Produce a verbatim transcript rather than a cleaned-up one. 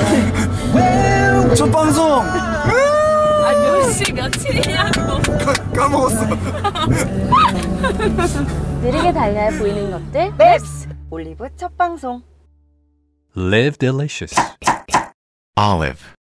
첫 방송. 아, 몇 시 며칠이냐고. 까먹었어. 느리게 달려야 보이는 것들 맵스 올리브 첫 방송. Live delicious. Olive.